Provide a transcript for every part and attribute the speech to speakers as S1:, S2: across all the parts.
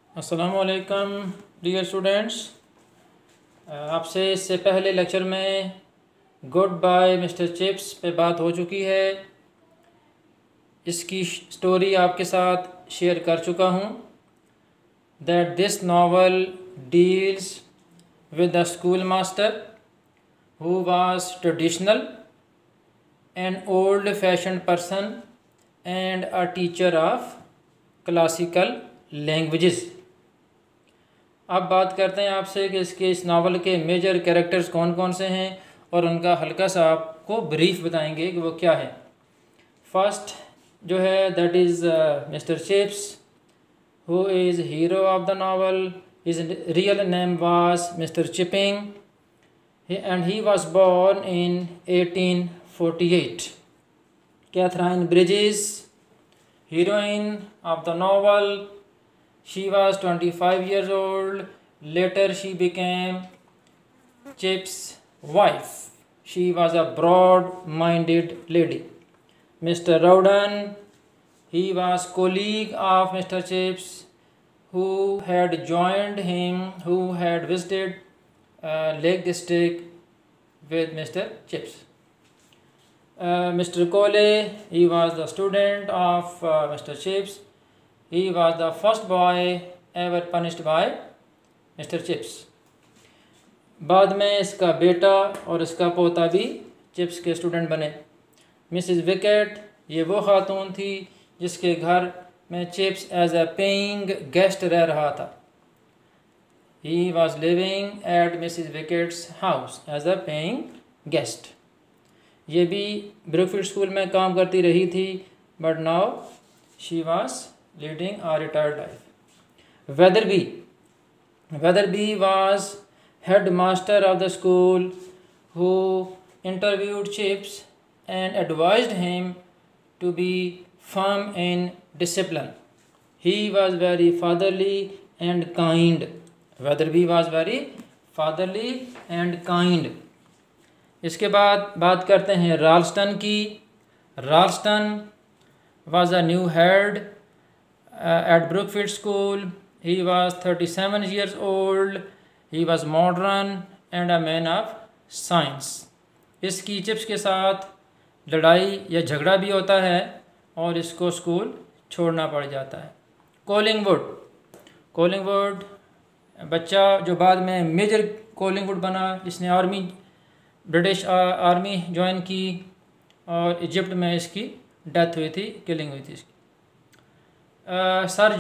S1: अस्सलामुअलैकुम dear students. आपसे इससे पहले लेक्चर में गुड बाय मिस्टर चिप्स पे बात हो चुकी है। इसकी स्टोरी आपके साथ शेयर कर चुका हूँ। That this novel deals with the school master who was traditional an old fashion person and a teacher of classical languages. अब बात करते हैं आपसे कि इस नावल के मेजर कैरेक्टर्स कौन कौन से हैं और उनका हल्का सा आपको ब्रीफ बताएंगे कि वो क्या है। फर्स्ट जो है that is mister Chips who is hero of the novel. His real name was mister Chipping and he was born in 1848। Katherine Bridges, heroine of the novel, she was 25 years old. Later she became Chip's wife. She was a broad-minded lady. Mr. Rowden, he was colleague of Mr. Chips, who had joined him, who had visited Lake District with Mr. Chips. Mr. Cole, he was the student of Mr. Chips. He was the first boy ever punished by Mr. Chips. बाद में इसका बेटा और इसका पोता भी chips के student बने। मिसिज विकेट, ये वो खातून थी जिसके घर में Chips as a paying guest रह रहा था। He was living at Mrs. Wicket's house as a paying guest. ये भी ब्रुकफील्ड स्कूल में काम करती रही थी, but now she was leading a retired life. Wetherby was head master of the school who interviewed Chips and advised him to be firm in discipline. He was very fatherly and kind. Wetherby was very fatherly and kind. इसके बाद बात करते हैं Ralston की। Ralston was a new head at Brookfield School. He was 37 years old. He was modern and a man of science. इसकी Chips के साथ लड़ाई या झगड़ा भी होता है और इसको स्कूल छोड़ना पड़ जाता है। कोलिंगवुड बच्चा जो बाद में मेजर कोलिंगवुड बना, इसने ब्रिटिश आर्मी ज्वाइन की और इजिप्ट में इसकी डेथ हुई थी, किलिंग हुई थी इसकी। Sir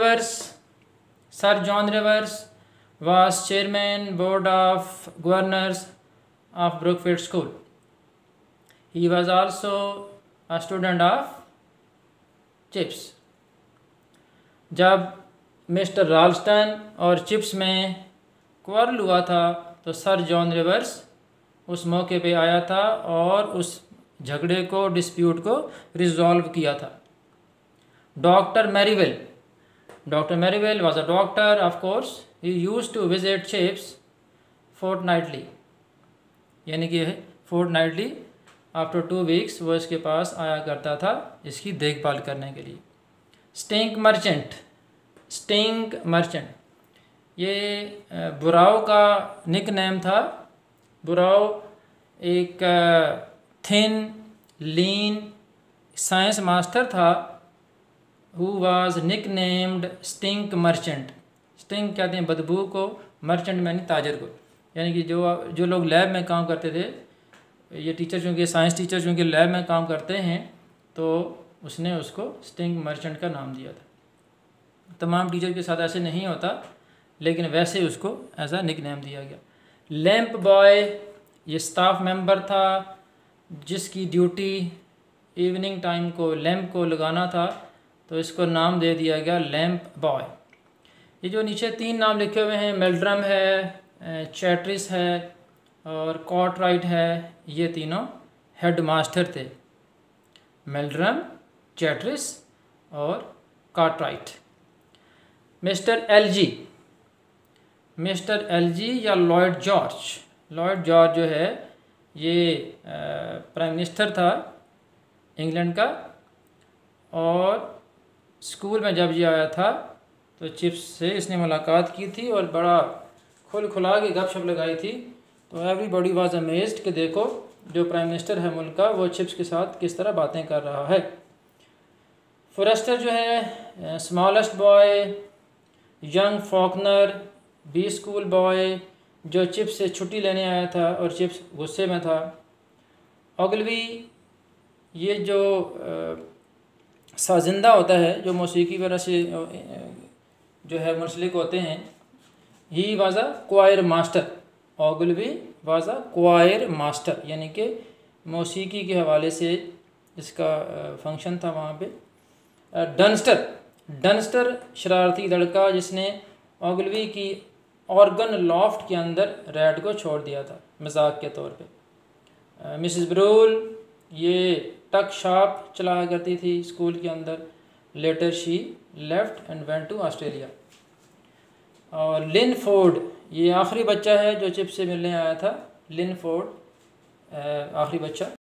S1: John Rivers was chairman board of governors of Brookfield school. He was also a student of Chips. जब मिस्टर राल्स्टन और चिप्स में क्वारल हुआ था तो सर जॉन रिवर्स उस मौके पे आया था और उस झगड़े को, डिस्प्यूट को रिजॉल्व किया था। Doctor Merivale was a doctor of course. He used to visit Chips fortnightly, यानी कि फोर्टनाइटली आफ्टर 2 वीक्स वो इसके पास आया करता था इसकी देखभाल करने के लिए। स्टिंक मर्चेंट ये बुराओ का निक नेम था। बुराओ एक थिन लीन साइंस मास्टर था who was nicknamed stink merchant. Stink कहते हैं बदबू को, मर्चेंट यानी ताजर को, यानी कि जो लोग लैब में काम करते थे, ये टीचर चूँकि साइंस टीचर चूँकि लैब में काम करते हैं तो उसने उसको स्टिंक मर्चेंट का नाम दिया था। तमाम टीचर के साथ ऐसे नहीं होता, लेकिन वैसे उसको एज अ निक नेम दिया गया। लैंप बॉय ये स्टाफ मेंबर था जिसकी ड्यूटी इवनिंग टाइम को लैंप को लगाना था, तो इसको नाम दे दिया गया लैंप बॉय। ये जो नीचे 3 नाम लिखे हुए हैं, मेल्ड्रम है, चैट्रिस है और कॉर्टराइट है, ये तीनों हेड मास्टर थे। मेल्ड्रम, चैट्रिस और कार्टराइट। मिस्टर एलजी या लॉयड जॉर्ज जो है ये प्राइम मिनिस्टर था इंग्लैंड का, और स्कूल में जब ये आया था तो चिप्स से इसने मुलाकात की थी और बड़ा खुला के गपशप लगाई थी। तो एवरीबॉडी वाज अमेज्ड कि देखो जो प्राइम मिनिस्टर है मुल्क का वो चिप्स के साथ किस तरह बातें कर रहा है। फॉरेस्टर जो है smallest boy, young Faulkner B school boy जो चिप्स से छुट्टी लेने आया था और चिप्स गुस्से में था। ओगलवी ये जो साजिंदा होता है जो मौसीकी वगैरह से जो है मुंसलिक होते हैं। He was a choir master, Ogilvie was a choir master, यानी कि मौसीकी के हवाले से इसका फंक्शन था वहाँ पे। डनस्टर शरारती लड़का जिसने ओगलवी की ऑर्गन लॉफ्ट के अंदर रैट को छोड़ दिया था मजाक के तौर पे। मिसेस ब्रूल ये टक शॉप चलाया करती थी स्कूल के अंदर। Later she left and went to Australia. और लिन फोर्ड ये आखिरी बच्चा है जो चिप्स से मिलने आया था। लिन फोर्ड आखिरी बच्चा